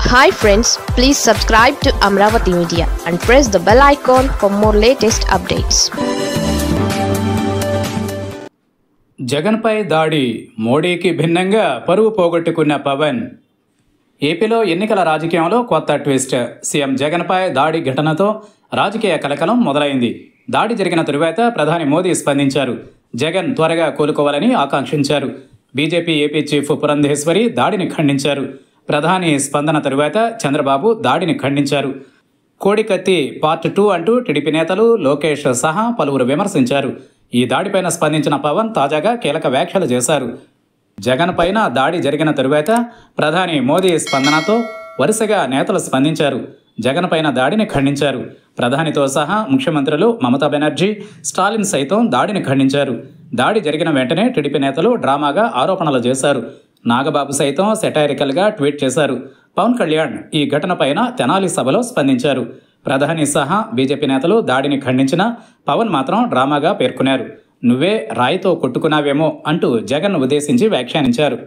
Hi friends, please subscribe to Amravati Media and press the bell icon for more latest updates. జగన్పై దాడి, మోడీకి భిన్నంగా పరువు పోగొట్టుకున్న పవన్. ఏపీలో ఎన్నికల రాజకీయంలో కొత్త ట్విస్ట్. సీఎం జగన్పై దాడి ఘటనతో రాజకీయ కలకలం మొదలైంది. దాడి జరిగిన తరువాత ప్రధాని మోదీ స్పందించారు. జగన్ త్వరగా కోలుకోవాలని ఆకాంక్షించారు. బీజేపీ ఏపీ చీఫ్ పురంధేశ్వరి దాడిని ఖండించారు. ప్రధాని స్పందన తరువాత చంద్రబాబు దాడిని ఖండించారు. కోడికత్తి పార్ట్ 2 అంటూ టీడీపీ నేతలు లోకేష్ సహా పలువురు విమర్శించారు. ఈ దాడిపైన స్పందించిన పవన్ తాజాగా కీలక వ్యాఖ్యలు చేశారు. జగన్ పైన దాడి జరిగిన తరువాత ప్రధాని మోదీ స్పందనతో వరుసగా నేతలు స్పందించారు. జగన్ పైన దాడిని ఖండించారు. ప్రధానితో సహా ముఖ్యమంత్రులు మమతా బెనర్జీ, స్టాలిన్ సైతం దాడిని ఖండించారు. దాడి జరిగిన వెంటనే టీడీపీ నేతలు డ్రామాగా ఆరోపణలు చేశారు. నాగబాబు సైతం సెటైరికల్గా ట్వీట్ చేశారు. పవన్ కళ్యాణ్ ఈ ఘటనపైన తెనాలి సభలో స్పందించారు. ప్రధాని సహా బీజేపీ నేతలు దాడిని ఖండించినా పవన్ మాత్రం డ్రామాగా పేర్కొన్నారు. నువ్వే రాయితో కొట్టుకున్నావేమో అంటూ జగన్ను ఉద్దేశించి వ్యాఖ్యానించారు.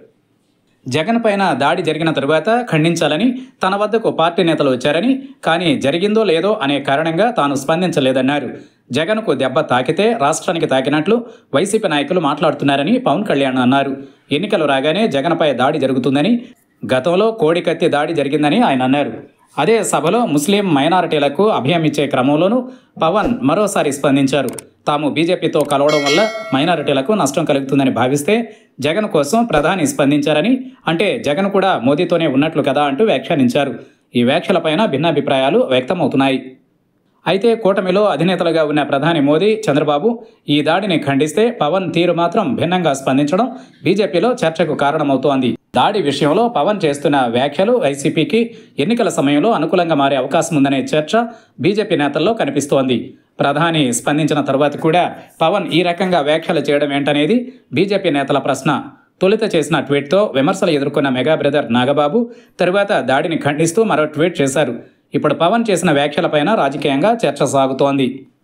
జగన్ పైన దాడి జరిగిన తరువాత ఖండించాలని తన వద్దకు పార్టీ నేతలు వచ్చారని, కానీ జరిగిందో లేదో అనే కారణంగా తాను స్పందించలేదన్నారు. జగన్కు దెబ్బ తాకితే రాష్ట్రానికి తాకినట్లు వైసీపీ నాయకులు మాట్లాడుతున్నారని పవన్ కళ్యాణ్ అన్నారు. ఎన్నికలు రాగానే జగన్పై దాడి జరుగుతుందని, గతంలో కోడికత్తి దాడి జరిగిందని ఆయన అన్నారు. అదే సభలో ముస్లిం మైనారిటీలకు అభయం ఇచ్చే క్రమంలోనూ పవన్ మరోసారి స్పందించారు. తాము బీజేపీతో కలవడం వల్ల మైనారిటీలకు నష్టం కలుగుతుందని భావిస్తే జగన్ కోసం ప్రధాని స్పందించారని, అంటే జగన్ కూడా మోదీతోనే ఉన్నట్లు కదా అంటూ వ్యాఖ్యానించారు. ఈ వ్యాఖ్యలపైన భిన్నాభిప్రాయాలు వ్యక్తమవుతున్నాయి. అయితే కూటమిలో అధినేతలుగా ఉన్న ప్రధాని మోదీ, చంద్రబాబు ఈ దాడిని ఖండిస్తే పవన్ తీరు మాత్రం భిన్నంగా స్పందించడం బీజేపీలో చర్చకు కారణమవుతోంది. దాడి విషయంలో పవన్ చేస్తున్న వ్యాఖ్యలు వైసీపీకి ఎన్నికల సమయంలో అనుకూలంగా మారే అవకాశం ఉందనే చర్చ బీజేపీ నేతల్లో కనిపిస్తోంది. ప్రధాని స్పందించిన తరువాత కూడా పవన్ ఈ రకంగా వ్యాఖ్యలు చేయడం ఏంటనేది బీజేపీ నేతల ప్రశ్న. తొలుత చేసిన ట్వీట్తో విమర్శలు ఎదుర్కొన్న మెగా బ్రదర్ నాగబాబు తరువాత దాడిని ఖండిస్తూ మరో ట్వీట్ చేశారు. ఇప్పుడు పవన్ చేసిన వ్యాఖ్యలపైన రాజకీయంగా చర్చ సాగుతోంది.